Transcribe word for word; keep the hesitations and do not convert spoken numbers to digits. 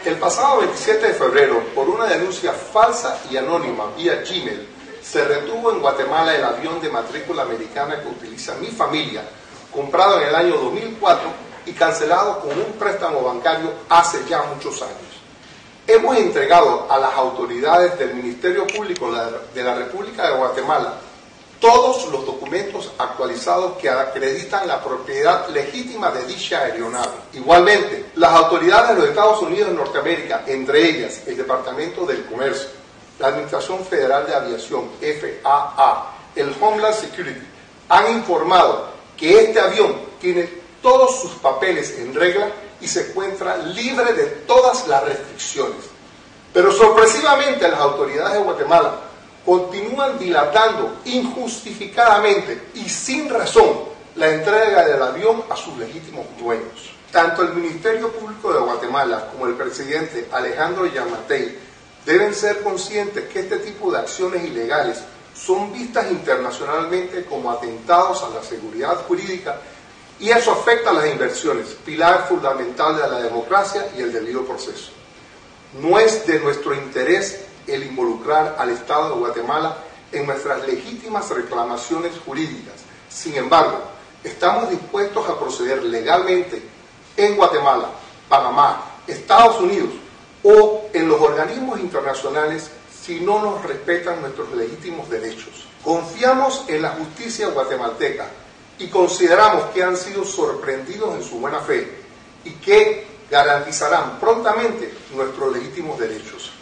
El pasado veintisiete de febrero, por una denuncia falsa y anónima vía Gmail, se retuvo en Guatemala el avión de matrícula americana que utiliza mi familia, comprado en el año dos mil cuatro y cancelado con un préstamo bancario hace ya muchos años. Hemos entregado a las autoridades del Ministerio Público de la República de Guatemala todos los documentos actualizados que acreditan la propiedad legítima de dicha aeronave. Igualmente, las autoridades de los Estados Unidos de Norteamérica, entre ellas el Departamento del Comercio, la Administración Federal de Aviación, F A A, el Homeland Security, han informado que este avión tiene todos sus papeles en regla y se encuentra libre de todas las restricciones. Pero sorpresivamente las autoridades de Guatemala continúan dilatando injustificadamente y sin razón la entrega del avión a sus legítimos dueños. Tanto el Ministerio Público de Guatemala como el presidente Alejandro Yamatei deben ser conscientes que este tipo de acciones ilegales son vistas internacionalmente como atentados a la seguridad jurídica y eso afecta a las inversiones, pilar fundamental de la democracia y el debido proceso. No es de nuestro interés el involucrar al Estado de Guatemala en nuestras legítimas reclamaciones jurídicas. Sin embargo, estamos dispuestos a proceder legalmente en Guatemala, Panamá, Estados Unidos o en los organismos internacionales si no nos respetan nuestros legítimos derechos. Confiamos en la justicia guatemalteca y consideramos que han sido sorprendidos en su buena fe y que garantizarán prontamente nuestros legítimos derechos.